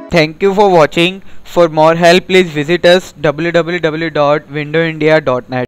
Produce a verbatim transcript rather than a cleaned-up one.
Thank you for watching. For more help, please visit us w w w dot window india dot net.